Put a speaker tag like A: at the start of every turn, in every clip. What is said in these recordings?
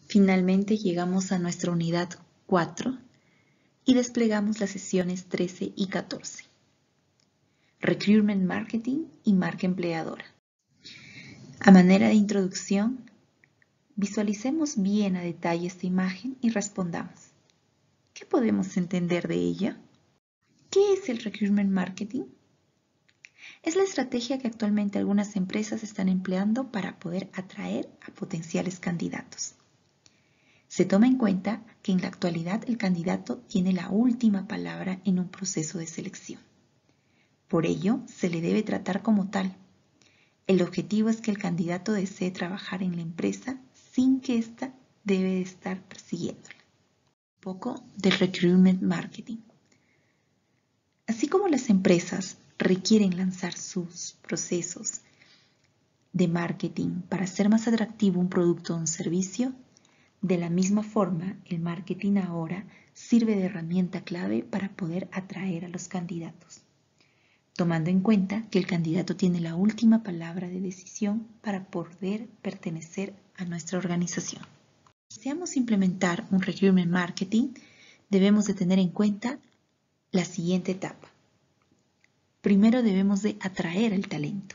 A: Finalmente llegamos a nuestra unidad 4 y desplegamos las sesiones 13 y 14. Recruitment Marketing y marca empleadora. A manera de introducción, visualicemos bien a detalle esta imagen y respondamos. ¿Qué podemos entender de ella? ¿Qué es el Recruitment Marketing? Es la estrategia que actualmente algunas empresas están empleando para poder atraer a potenciales candidatos. Se toma en cuenta que en la actualidad el candidato tiene la última palabra en un proceso de selección. Por ello, se le debe tratar como tal. El objetivo es que el candidato desee trabajar en la empresa sin que ésta debe de estar persiguiéndole. Un poco del Recruitment Marketing. Así como las empresas requieren lanzar sus procesos de marketing para hacer más atractivo un producto o un servicio, de la misma forma, el marketing ahora sirve de herramienta clave para poder atraer a los candidatos, tomando en cuenta que el candidato tiene la última palabra de decisión para poder pertenecer a nuestra organización. Si deseamos implementar un Recruitment Marketing, debemos de tener en cuenta la siguiente etapa. Primero debemos de atraer el talento.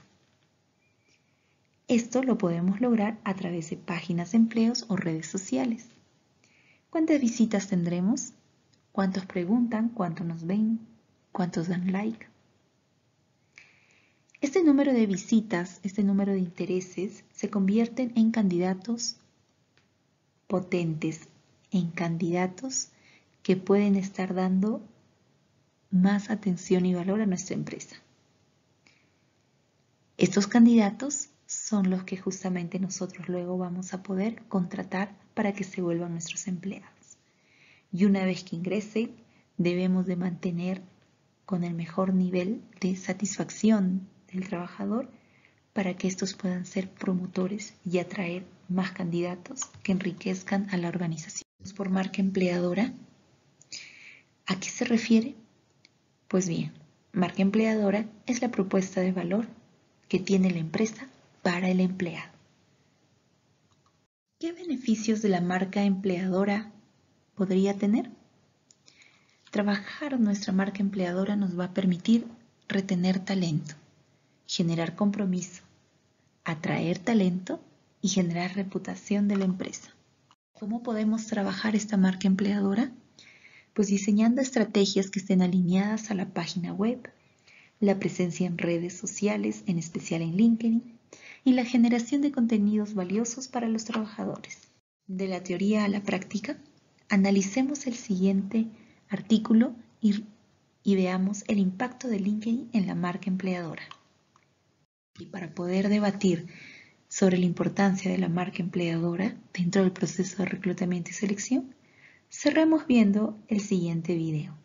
A: Esto lo podemos lograr a través de páginas de empleos o redes sociales. ¿Cuántas visitas tendremos? ¿Cuántos preguntan? ¿Cuántos nos ven? ¿Cuántos dan like? Este número de visitas, este número de intereses, se convierten en candidatos potentes, en candidatos que pueden estar dando más atención y valor a nuestra empresa. Estos candidatos son los que justamente nosotros luego vamos a poder contratar para que se vuelvan nuestros empleados. Y una vez que ingresen, debemos de mantener con el mejor nivel de satisfacción del trabajador para que estos puedan ser promotores y atraer más candidatos que enriquezcan a la organización. Por marca empleadora, ¿a qué se refiere? Pues bien, marca empleadora es la propuesta de valor que tiene la empresa para el empleado. ¿Qué beneficios de la marca empleadora podría tener? Trabajar nuestra marca empleadora nos va a permitir retener talento, generar compromiso, atraer talento y generar reputación de la empresa. ¿Cómo podemos trabajar esta marca empleadora? Pues diseñando estrategias que estén alineadas a la página web, la presencia en redes sociales, en especial en LinkedIn, y la generación de contenidos valiosos para los trabajadores. De la teoría a la práctica, analicemos el siguiente artículo y veamos el impacto de LinkedIn en la marca empleadora. Y para poder debatir sobre la importancia de la marca empleadora dentro del proceso de reclutamiento y selección, cerremos viendo el siguiente video.